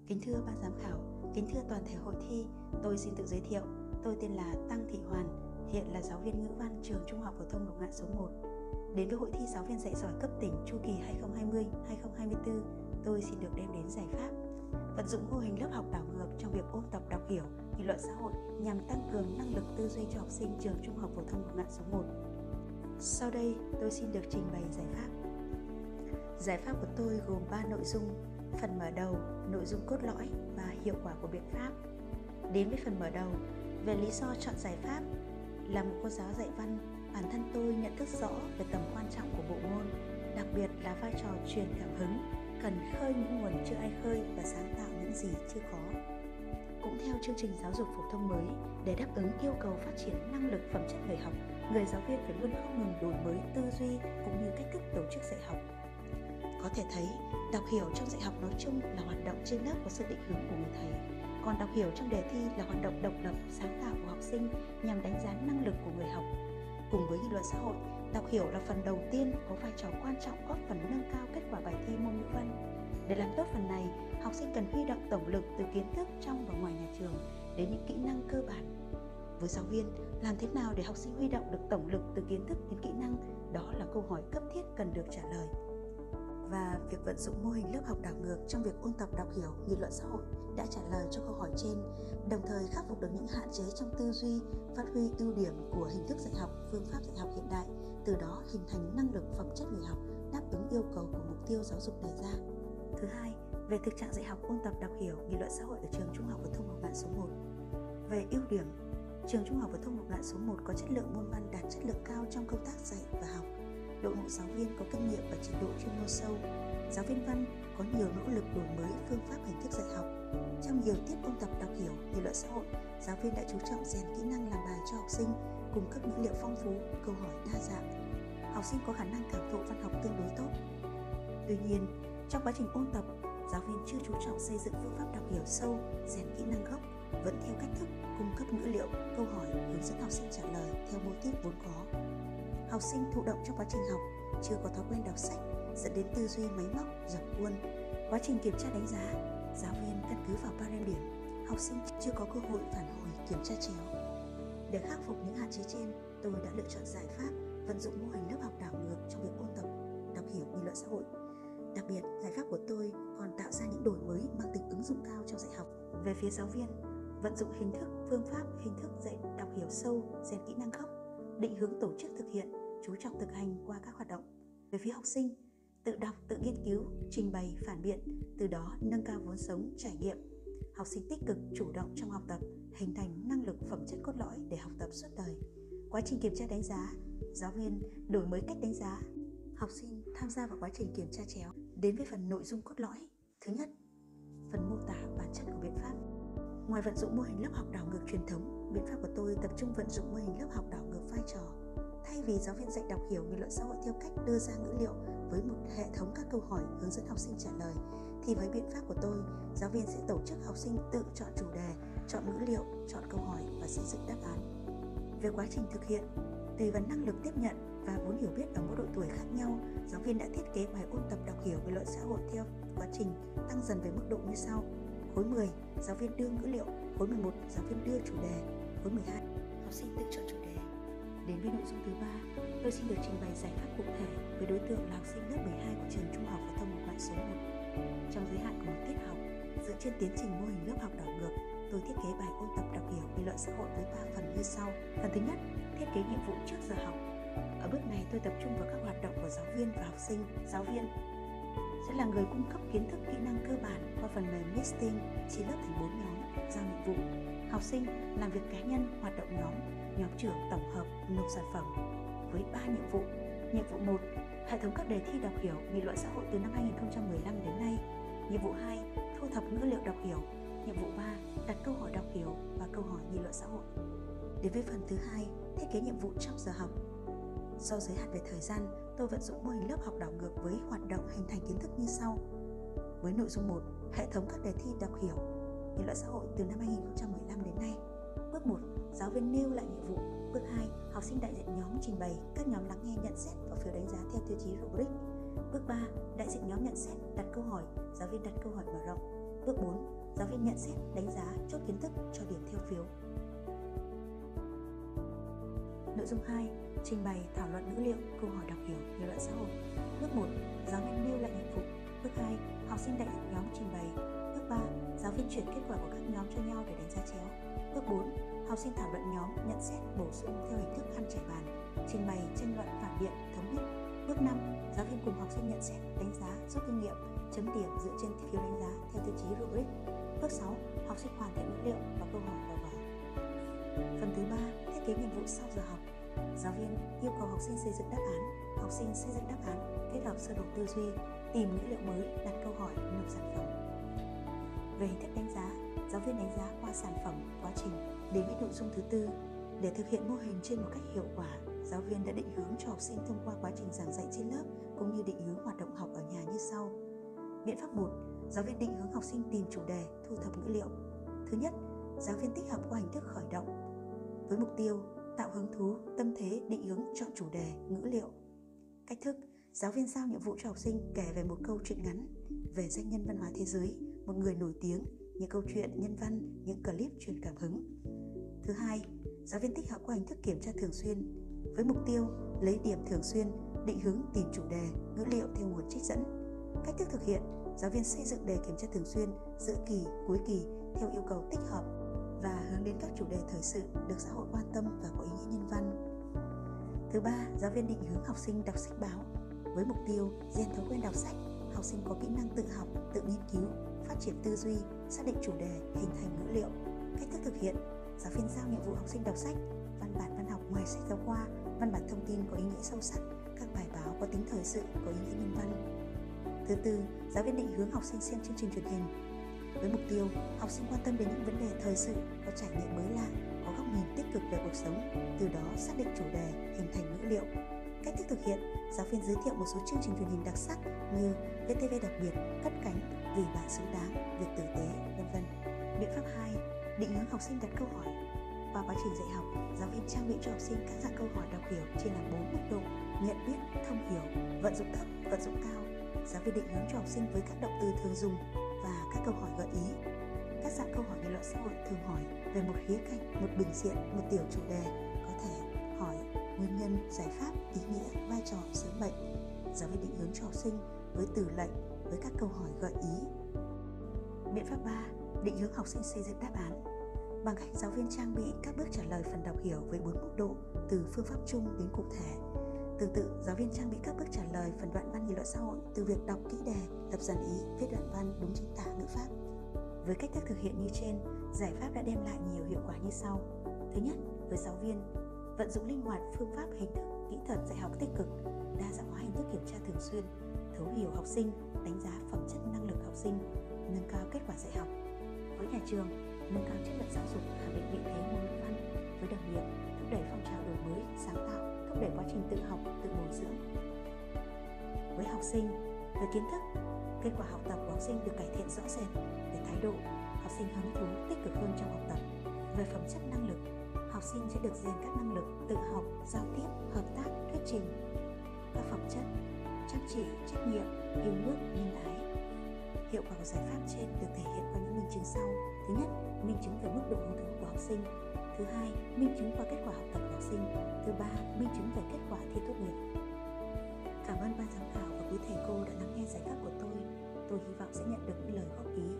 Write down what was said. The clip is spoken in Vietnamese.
Kính thưa ban giám khảo, kính thưa toàn thể hội thi, tôi xin tự giới thiệu. Tôi tên là Tăng Thị Hoàn, hiện là giáo viên ngữ văn trường Trung học phổ thông Lục Ngạn số 1. Đến với hội thi giáo viên dạy giỏi cấp tỉnh chu kỳ 2020-2024, tôi xin được đem đến giải pháp vận dụng mô hình lớp học đảo ngược trong việc ôn tập đọc hiểu, nghị luận xã hội nhằm tăng cường năng lực tư duy cho học sinh trường Trung học phổ thông Lục Ngạn số 1. Sau đây, tôi xin được trình bày giải pháp. Giải pháp của tôi gồm 3 nội dung: phần mở đầu, nội dung cốt lõi và hiệu quả của biện pháp. Đến với phần mở đầu, về lý do chọn giải pháp. Là một cô giáo dạy văn, bản thân tôi nhận thức rõ về tầm quan trọng của bộ môn, đặc biệt là vai trò truyền cảm hứng, cần khơi những nguồn chưa ai khơi và sáng tạo những gì chưa có. Cũng theo chương trình giáo dục phổ thông mới, để đáp ứng yêu cầu phát triển năng lực phẩm chất người học, người giáo viên phải luôn không ngừng đổi mới tư duy cũng như cách thức tổ chức dạy học. Có thể thấy, đọc hiểu trong dạy học nói chung là hoạt động trên lớp có sự định hướng của người thầy, còn đọc hiểu trong đề thi là hoạt động độc lập, sáng tạo của học sinh nhằm đánh giá năng lực của người học. Cùng với nghị luận xã hội, đọc hiểu là phần đầu tiên có vai trò quan trọng góp phần nâng cao kết quả bài thi môn ngữ văn. Để làm tốt phần này, học sinh cần huy động tổng lực từ kiến thức trong và ngoài nhà trường đến những kỹ năng cơ bản. Với giáo viên, làm thế nào để học sinh huy động được tổng lực từ kiến thức đến kỹ năng? Đó là câu hỏi cấp thiết cần được trả lời. Và việc vận dụng mô hình lớp học đảo ngược trong việc ôn tập đọc hiểu, nghị luận xã hội đã trả lời cho câu hỏi trên, đồng thời khắc phục được những hạn chế trong tư duy, phát huy ưu điểm của hình thức dạy học, phương pháp dạy học hiện đại, từ đó hình thành năng lực phẩm chất người học đáp ứng yêu cầu của mục tiêu giáo dục đề ra. Thứ hai, về thực trạng dạy học ôn tập đọc hiểu, nghị luận xã hội ở trường Trung học phổ thông Lục Ngạn số 1. Về ưu điểm, trường Trung học phổ thông Lục Ngạn số 1 có chất lượng môn văn đạt chất lượng cao trong công tác dạy và học. Đội ngũ giáo viên có kinh nghiệm và trình độ chuyên môn sâu. Giáo viên văn có nhiều nỗ lực đổi mới phương pháp hình thức dạy học. Trong nhiều tiết ôn tập đọc hiểu, nghị luận xã hội, giáo viên đã chú trọng rèn kỹ năng làm bài cho học sinh, cung cấp ngữ liệu phong phú, câu hỏi đa dạng. Học sinh có khả năng cảm thụ văn học tương đối tốt. Tuy nhiên, trong quá trình ôn tập, giáo viên chưa chú trọng xây dựng phương pháp đọc hiểu sâu, rèn kỹ năng gốc, vẫn theo cách thức cung cấp ngữ liệu, câu hỏi, hướng dẫn học sinh trả lời theo mô típ vốn có. Học sinh thụ động trong quá trình học, chưa có thói quen đọc sách, dẫn đến tư duy máy móc, dập khuôn. Quá trình kiểm tra đánh giá, giáo viên căn cứ vào parem điểm, học sinh chưa có cơ hội phản hồi, kiểm tra chéo. Để khắc phục những hạn chế trên, tôi đã lựa chọn giải pháp vận dụng mô hình lớp học đảo ngược trong việc ôn tập, đọc hiểu, nghị luận xã hội. Đặc biệt, giải pháp của tôi còn tạo ra những đổi mới mang tính ứng dụng cao trong dạy học. Về phía giáo viên, vận dụng hình thức, phương pháp, hình thức dạy đọc hiểu sâu, rèn kỹ năng gốc, định hướng tổ chức thực hiện, chú trọng thực hành qua các hoạt động. Về phía học sinh, tự đọc, tự nghiên cứu, trình bày, phản biện, từ đó nâng cao vốn sống, trải nghiệm. Học sinh tích cực, chủ động trong học tập, hình thành năng lực phẩm chất cốt lõi để học tập suốt đời. Quá trình kiểm tra đánh giá, giáo viên đổi mới cách đánh giá, học sinh tham gia vào quá trình kiểm tra chéo. Đến với phần nội dung cốt lõi. Thứ nhất, phần mô tả bản chất của biện pháp. Ngoài vận dụng mô hình lớp học đảo ngược truyền thống, biện pháp của tôi tập trung vận dụng mô hình lớp học đảo ngược vai trò. Thay vì giáo viên dạy đọc hiểu, nghị luận xã hội theo cách đưa ra ngữ liệu với một hệ thống các câu hỏi hướng dẫn học sinh trả lời, thì với biện pháp của tôi, giáo viên sẽ tổ chức học sinh tự chọn chủ đề, chọn ngữ liệu, chọn câu hỏi và xây dựng đáp án. Về quá trình thực hiện, tùy vào năng lực tiếp nhận và vốn hiểu biết ở mỗi độ tuổi khác nhau, giáo viên đã thiết kế bài ôn tập đọc hiểu nghị luận xã hội theo quá trình tăng dần về mức độ như sau. Khối 10, giáo viên đưa ngữ liệu. Khối 11, giáo viên đưa chủ đề. Khối 12, học sinh tự chọn chủ đề. Đến với nội dung thứ 3, tôi xin được trình bày giải pháp cụ thể với đối tượng là học sinh lớp 12 của trường Trung học phổ thông Lục Ngạn số 1. Trong giới hạn của một tiết học, dựa trên tiến trình mô hình lớp học đảo ngược, tôi thiết kế bài ôn tập đọc hiểu nghị luận xã hội với 3 phần như sau. Phần thứ nhất, thiết kế nhiệm vụ trước giờ học. Ở bước này tôi tập trung vào các hoạt động của giáo viên và học sinh. Giáo viên sẽ là người cung cấp kiến thức, kỹ năng cơ bản qua phần mềm Meeting, chia lớp thành 4 nhóm, giao nhiệm vụ. Học sinh làm việc cá nhân, hoạt động nhóm trưởng tổng hợp, nộp sản phẩm với 3 nhiệm vụ. Nhiệm vụ 1, hệ thống các đề thi đọc hiểu, nghị luận xã hội từ năm 2015 đến nay. Nhiệm vụ 2, thu thập ngữ liệu đọc hiểu. Nhiệm vụ 3, đặt câu hỏi đọc hiểu và câu hỏi nghị luận xã hội. Đến với phần thứ 2, thiết kế nhiệm vụ trong giờ học. Do giới hạn về thời gian, tôi vận dụng mô hình lớp học đảo ngược với hoạt động hình thành kiến thức như sau. Với nội dung 1, hệ thống các đề thi đọc hiểu, nghị luận xã hội từ năm 2015 đến nay. Bước 1, giáo viên nêu lại nhiệm vụ. Bước 2, học sinh đại diện nhóm trình bày, các nhóm lắng nghe, nhận xét và phiếu đánh giá theo tiêu chí rubric. Bước 3, đại diện nhóm nhận xét, đặt câu hỏi, giáo viên đặt câu hỏi mở rộng. Bước 4, giáo viên nhận xét, đánh giá, chốt kiến thức, cho điểm theo phiếu. Nội dung 2. Trình bày, thảo luận ngữ liệu, câu hỏi đọc hiểu, lý luận xã hội. Bước 1. Giáo viên nêu lại nhiệm vụ. Bước 2. Học sinh đại diện nhóm trình bày. Bước 3. Giáo viên chuyển kết quả của các nhóm cho nhau để đánh giá chéo. Bước 4. Học sinh thảo luận nhóm, nhận xét, bổ sung theo hình thức ăn trải bàn, trình bày, tranh luận, phản biện, thống nhất. Bước 5. Giáo viên cùng học sinh nhận xét, đánh giá, rút kinh nghiệm, chấm điểm dựa trên phiếu đánh giá theo tiêu chí rubric. Bước 6. Học sinh hoàn thiện ngữ liệu và câu hỏi đầu vào. Phần thứ 3. Thiết kế nhiệm vụ sau giờ học. Giáo viên yêu cầu học sinh xây dựng đáp án. Học sinh xây dựng đáp án, kết hợp sơ đồ tư duy, tìm ngữ liệu mới, đặt câu hỏi, nộp sản phẩm. Về hình thức đánh giá, giáo viên đánh giá qua sản phẩm, quá trình. Đến với nội dung thứ tư, để thực hiện mô hình trên một cách hiệu quả, giáo viên đã định hướng cho học sinh thông qua quá trình giảng dạy trên lớp cũng như định hướng hoạt động học ở nhà như sau. Biện pháp 1. Giáo viên định hướng học sinh tìm chủ đề, thu thập ngữ liệu. Thứ nhất, giáo viên tích hợp qua hình thức khởi động với mục tiêu tạo hứng thú, tâm thế, định hướng, chọn chủ đề, ngữ liệu. Cách thức, giáo viên giao nhiệm vụ cho học sinh kể về một câu chuyện ngắn về danh nhân văn hóa thế giới, một người nổi tiếng, những câu chuyện, nhân văn, những clip truyền cảm hứng. Thứ hai, giáo viên tích hợp qua hình thức kiểm tra thường xuyên với mục tiêu lấy điểm thường xuyên, định hướng tìm chủ đề, ngữ liệu theo nguồn trích dẫn. Cách thức thực hiện, giáo viên xây dựng đề kiểm tra thường xuyên giữa kỳ, cuối kỳ theo yêu cầu tích hợp và hướng đến các chủ đề thời sự được xã hội quan tâm và có ý nghĩa nhân văn. Thứ ba, giáo viên định hướng học sinh đọc sách báo với mục tiêu rèn thói quen đọc sách, học sinh có kỹ năng tự học, tự nghiên cứu, phát triển tư duy, xác định chủ đề, hình thành ngữ liệu. Cách thức thực hiện, giáo viên giao nhiệm vụ học sinh đọc sách, văn bản văn học ngoài sách giáo khoa, văn bản thông tin có ý nghĩa sâu sắc, các bài báo có tính thời sự, có ý nghĩa nhân văn. Thứ tư, giáo viên định hướng học sinh xem chương trình truyền hình với mục tiêu học sinh quan tâm đến những vấn đề thời sự, có trải nghiệm mới lạ, có góc nhìn tích cực về cuộc sống, từ đó xác định chủ đề, hình thành ngữ liệu. Cách thức thực hiện, giáo viên giới thiệu một số chương trình truyền hình đặc sắc như VTV đặc biệt, Cất cánh, Vì bạn xứng đáng, Việc tử tế, v.v. Biện pháp 2. Định hướng học sinh đặt câu hỏi. Qua quá trình dạy học, giáo viên trang bị cho học sinh các dạng câu hỏi đọc hiểu chia làm 4 mức độ: nhận biết, thông hiểu, vận dụng thấp, vận dụng cao. Giáo viên định hướng cho học sinh với các động từ thường dùng và các câu hỏi gợi ý. Các dạng câu hỏi lý luận xã hội thường hỏi về một khía cạnh, một bình diện, một tiểu chủ đề, có thể hỏi nguyên nhân, giải pháp, ý nghĩa, vai trò, sứ mệnh. Giáo viên định hướng cho học sinh với từ lệnh, với các câu hỏi gợi ý. Biện pháp 3. Định hướng học sinh xây dựng đáp án. Bằng cách giáo viên trang bị các bước trả lời phần đọc hiểu với 4 mức độ, từ phương pháp chung đến cụ thể. Tương tự, giáo viên trang bị các bước trả lời phần đoạn văn nghị luận xã hội từ việc đọc kỹ đề, lập dàn ý, viết đoạn văn đúng chính tả ngữ pháp. Với cách thức thực hiện như trên, giải pháp đã đem lại nhiều hiệu quả như sau. Thứ nhất, với giáo viên, vận dụng linh hoạt phương pháp, hình thức, kỹ thuật dạy học tích cực, đa dạng hóa hình thức kiểm tra thường xuyên, thấu hiểu học sinh, đánh giá phẩm chất năng lực học sinh, nâng cao kết quả dạy học. Với nhà trường, nâng cao chất lượng giáo dục, khẳng định vị thế môn ngữ văn. Với đồng nghiệp, thúc đẩy phong trào đổi mới, sáng tạo, thúc đẩy quá trình tự học, tự bồi dưỡng. Với học sinh, về kiến thức, kết quả học tập của học sinh được cải thiện rõ rệt. Về thái độ, học sinh hứng thú, tích cực hơn trong học tập. Về phẩm chất năng lực, học sinh sẽ được rèn các năng lực tự học, giao tiếp, hợp tác, thuyết trình. Các phẩm chất: chăm chỉ, trách nhiệm, yêu nước, nhân ái. Hiệu quả của giải pháp trên được thể hiện qua những minh chứng sau. Thứ nhất, minh chứng về mức độ hứng thú của học sinh. Thứ hai, minh chứng qua kết quả học tập của học sinh. Thứ ba, minh chứng về kết quả thi tốt nghiệp. Cảm ơn ban giám khảo và quý thầy cô đã lắng nghe giải pháp của tôi. Tôi hy vọng sẽ nhận được những lời góp ý